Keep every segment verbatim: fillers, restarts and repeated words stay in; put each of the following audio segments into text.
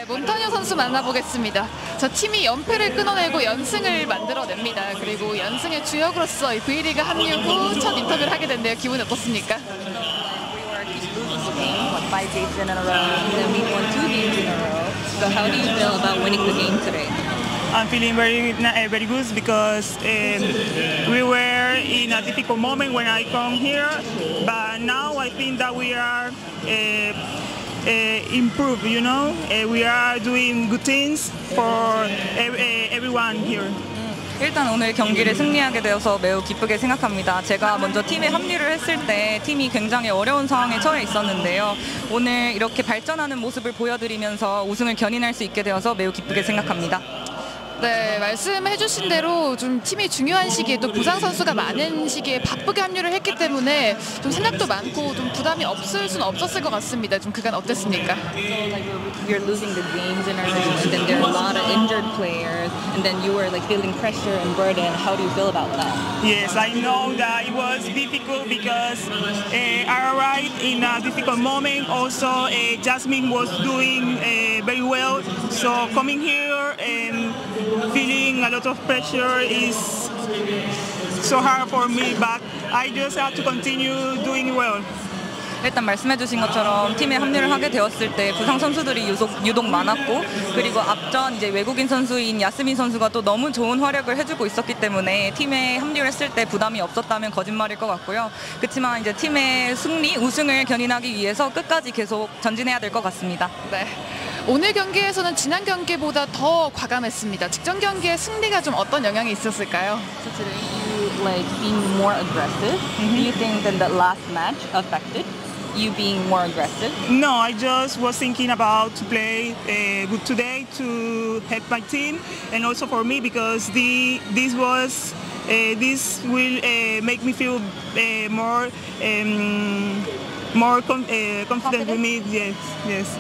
네, 몬타뉴 선수 만나보겠습니다. 저 팀이 연패를 끊어내고 연승을 만들어냅니다. 그리고 연승의 주역으로서 이 V리그 합류 후 첫 인터뷰를 하게 됐는데요. 기분이 어떻습니까? Five games in a row, and then we won two games in a row. So how do you feel about winning the game today? I'm feeling very uh, very good because um, we were in a difficult moment when I come here, but now I think that we are uh, uh, improved. You know, uh, we are doing good things for ev everyone here. 일단 오늘 경기를 승리하게 되어서 매우 기쁘게 생각합니다. 제가 먼저 팀에 합류를 했을 때 팀이 굉장히 어려운 상황에 처해 있었는데요. 오늘 이렇게 발전하는 모습을 보여드리면서 우승을 견인할 수 있게 되어서 매우 기쁘게 생각합니다. 네, 말씀해 주신 대로 좀 팀이 중요한 시기에 또 부상 선수가 많은 시기에 바쁘게 합류를 했기 때문에 좀 생각도 많고 좀 부담이 없을 수는 없었을 것 같습니다. 좀 그간 어땠습니까? You're losing the games in a row, and then there are a lot of injured players, and then you were like feeling pressure and burden. How do you feel about that? Yes, I know that it was difficult because uh, I arrived in a difficult moment. Also, uh, Jasmine was doing uh, very well. So coming here and feeling a lot of pressure is so hard for me. But I just have to continue doing well. 일단 말씀해주신 것처럼 팀에 합류를 하게 되었을 때 부상 선수들이 유독, 유독 많았고, 그리고 앞전 이제 외국인 선수인 야스민 선수가 또 너무 좋은 활약을 해주고 있었기 때문에 팀에 합류를 했을 때 부담이 없었다면 거짓말일 것 같고요. 그렇지만 이제 팀의 승리, 우승을 견인하기 위해서 끝까지 계속 전진해야 될 것 같습니다. 네. 오늘 경기에서는 지난 경기보다 더 과감했습니다. 직전 경기의 승리가 좀 어떤 영향이 있었을까요? So today you like being more aggressive. Mm-hmm. Do you think that the last match affected you being more aggressive? No, I just was thinking about to play uh, good today to help my team and also for me because the this was uh, this will uh, make me feel uh, more um, more com uh, confident, confident with me. Yes, yes.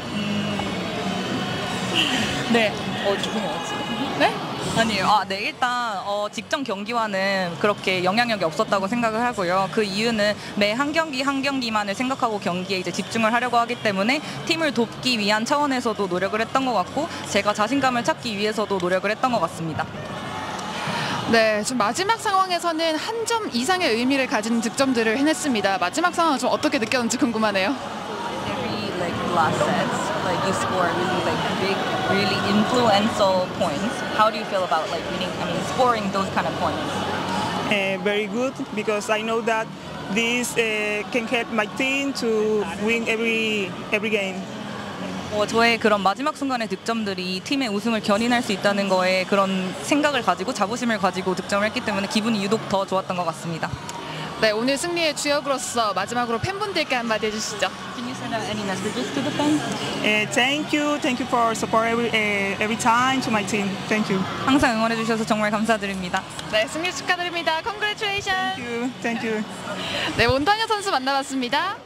네. 어, 기분이 어찌? 네? 아니에요. 아, 네. 일단 어, 직전 경기와는 그렇게 영향력이 없었다고 생각을 하고요. 그 이유는 매 한 경기 한 경기만을 생각하고 경기에 이제 집중을 하려고 하기 때문에 팀을 돕기 위한 차원에서도 노력을 했던 것 같고, 제가 자신감을 찾기 위해서도 노력을 했던 것 같습니다. 네, 지금 마지막 상황에서는 한 점 이상의 의미를 가진 득점들을 해냈습니다. 마지막 상황은 좀 어떻게 느꼈는지 궁금하네요. Every like last sets, like you score really like big, really influential points. How do you feel about like winning? I mean, scoring those kind of points. Uh, very good because I know that this uh, can help my team to win every every game. 어, 저의 그런 마지막 순간의 득점들이 팀의 우승을 견인할 수 있다는 거에 그런 생각을 가지고 자부심을 가지고 득점을 했기 때문에 기분이 유독 더 좋았던 것 같습니다. 네, 오늘 승리의 주역으로서 마지막으로 팬분들께 한마디 해주시죠. Can you send out any messages to the fans? Uh, thank you, thank you for support every uh, every time to my team. Thank you. 항상 응원해 주셔서 정말 감사드립니다. 네, 승리 축하드립니다. Congratulations. Thank you, thank you. 네, 몬타뉴 선수 만나봤습니다.